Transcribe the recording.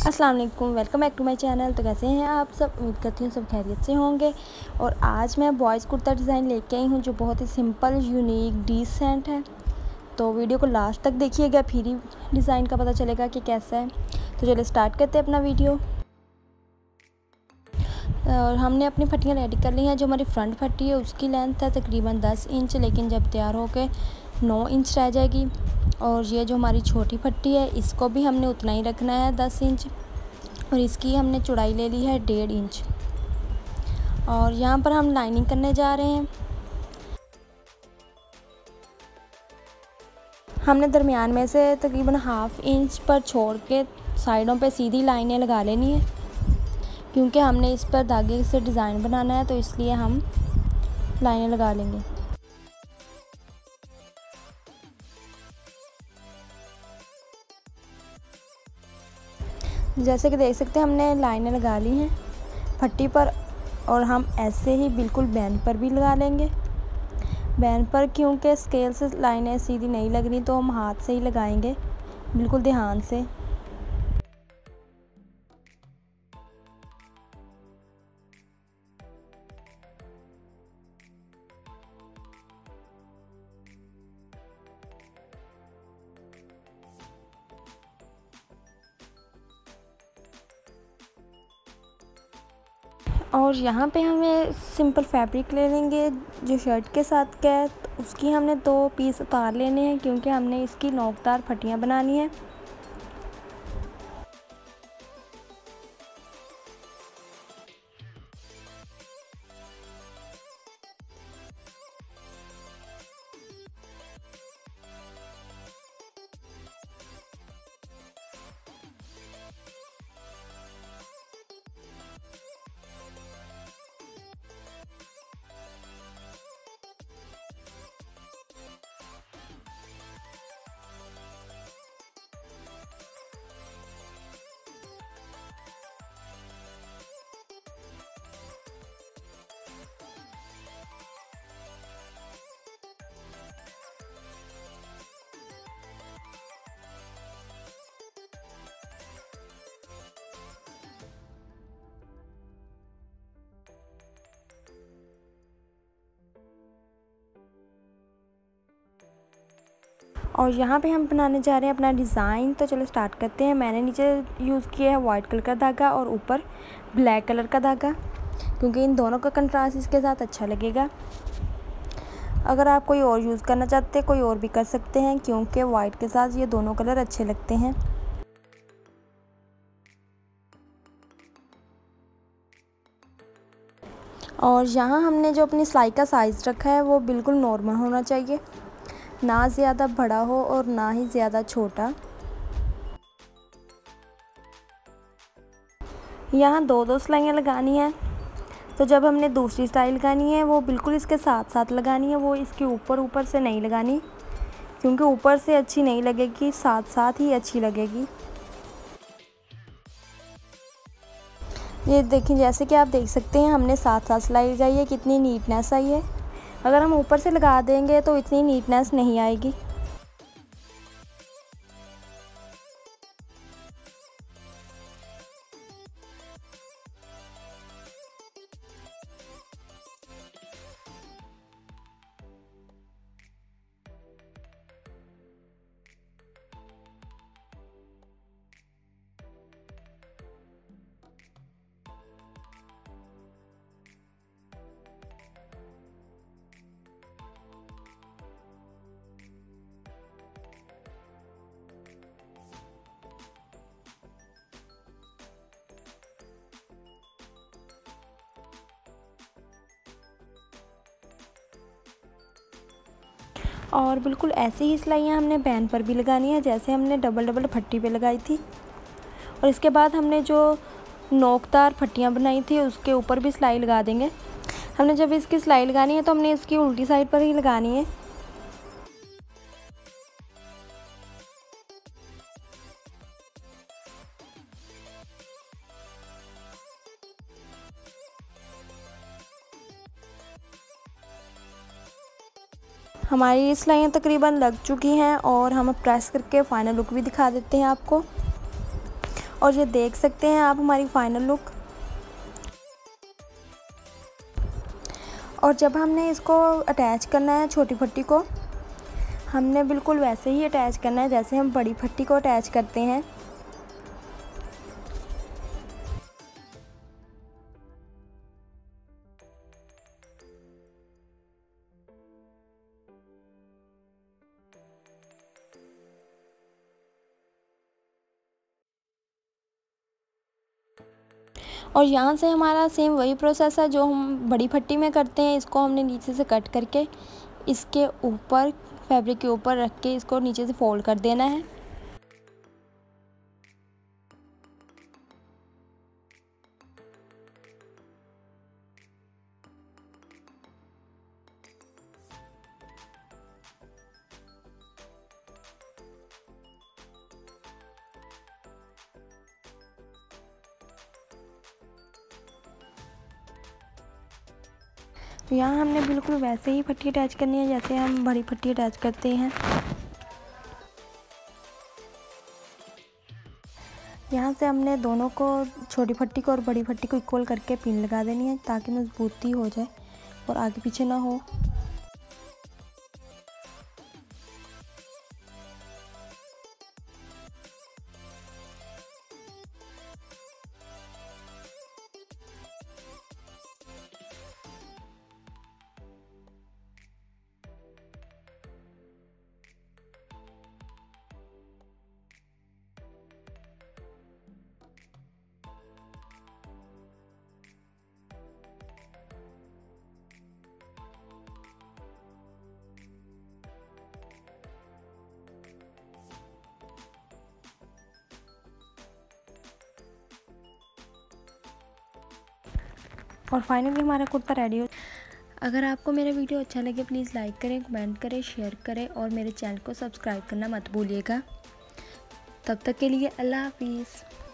अस्सलाम वालेकुम, welcome back to my channel. तो कैसे हैं आप सब? उम्मीद करती हूँ सब खैरियत से होंगे। और आज मैं बॉयज़ कुर्ता डिज़ाइन लेके आई हूँ जो बहुत ही सिंपल, यूनिक, डिसेंट है। तो वीडियो को लास्ट तक देखिएगा, फिर ही डिज़ाइन का पता चलेगा कि कैसा है। तो चलिए स्टार्ट करते हैं अपना वीडियो। और हमने अपनी फट्टियाँ रेडी कर ली हैं। जो हमारी फ्रंट फट्टी है उसकी लेंथ है तकरीबन 10 इंच, लेकिन जब तैयार हो के 9 इंच रह जाएगी। और ये जो हमारी छोटी फट्टी है इसको भी हमने उतना ही रखना है, 10 इंच। और इसकी हमने चौड़ाई ले ली है 1.5 इंच। और यहाँ पर हम लाइनिंग करने जा रहे हैं। हमने दरमियान में से तकरीबन 1/2 इंच पर छोड़ के साइडों पे सीधी लाइनें लगा लेनी है, क्योंकि हमने इस पर धागे से डिज़ाइन बनाना है, तो इसलिए हम लाइनें लगा लेंगे। जैसे कि देख सकते हैं हमने लाइनें लगा ली हैं फट्टी पर। और हम ऐसे ही बिल्कुल बैन पर भी लगा लेंगे। बैन पर क्योंकि स्केल से लाइनें सीधी नहीं लग रही, तो हम हाथ से ही लगाएंगे बिल्कुल ध्यान से। और यहाँ पे हमें सिंपल फैब्रिक ले लेंगे जो शर्ट के साथ का है। तो उसकी हमने 2 पीस उतार लेने हैं, क्योंकि हमने इसकी नोकदार फटियाँ बनानी है। और यहाँ पे हम बनाने जा रहे हैं अपना डिज़ाइन। तो चलो स्टार्ट करते हैं। मैंने नीचे यूज़ किया है वाइट कलर का धागा और ऊपर ब्लैक कलर का धागा, क्योंकि इन दोनों का कंट्रास्ट इसके साथ अच्छा लगेगा। अगर आप कोई और यूज़ करना चाहते हैं कोई और भी कर सकते हैं, क्योंकि वाइट के साथ ये दोनों कलर अच्छे लगते हैं। और यहाँ हमने जो अपनी सिलाई का साइज़ रखा है वो बिल्कुल नॉर्मल होना चाहिए, ना ज़्यादा बड़ा हो और ना ही ज़्यादा छोटा। यहाँ 2-2 सिलाइयाँ लगानी है। तो जब हमने दूसरी सिलाई लगानी है वो बिल्कुल इसके साथ साथ लगानी है, वो इसके ऊपर से नहीं लगानी, क्योंकि ऊपर से अच्छी नहीं लगेगी, साथ साथ ही अच्छी लगेगी। ये देखिए, जैसे कि आप देख सकते हैं हमने साथ साथ सिलाई लगाई है, कितनी नीटनेस आई है। अगर हम ऊपर से लगा देंगे तो इतनी नीटनेस नहीं आएगी। और बिल्कुल ऐसे ही सिलाइयाँ हमने बैन पर भी लगानी है, जैसे हमने डबल डबल फट्टी पे लगाई थी। और इसके बाद हमने जो नोकदार फट्टियाँ बनाई थी उसके ऊपर भी सिलाई लगा देंगे। हमने जब इसकी सिलाई लगानी है तो हमने इसकी उल्टी साइड पर ही लगानी है। हमारी सिलाइयाँ तकरीबन लग चुकी हैं और हम प्रेस करके फ़ाइनल लुक भी दिखा देते हैं आपको। और ये देख सकते हैं आप हमारी फाइनल लुक। और जब हमने इसको अटैच करना है छोटी पट्टी को, हमने बिल्कुल वैसे ही अटैच करना है जैसे हम बड़ी पट्टी को अटैच करते हैं। और यहाँ से हमारा सेम वही प्रोसेस है जो हम बड़ी पट्टी में करते हैं। इसको हमने नीचे से कट करके इसके ऊपर फैब्रिक के ऊपर रख के इसको नीचे से फोल्ड कर देना है। तो यहाँ हमने बिल्कुल वैसे ही पट्टी अटैच करनी है जैसे हम बड़ी पट्टी अटैच करते हैं। यहाँ से हमने दोनों को, छोटी पट्टी को और बड़ी पट्टी को इक्वल करके पिन लगा देनी है ताकि मजबूती हो जाए और आगे पीछे ना हो। और फाइनली हमारा कुर्ता रेडी हो। अगर आपको मेरा वीडियो अच्छा लगे प्लीज़ लाइक करें, कमेंट करें, शेयर करें और मेरे चैनल को सब्सक्राइब करना मत भूलिएगा। तब तक के लिए अल्लाह हाफिज़।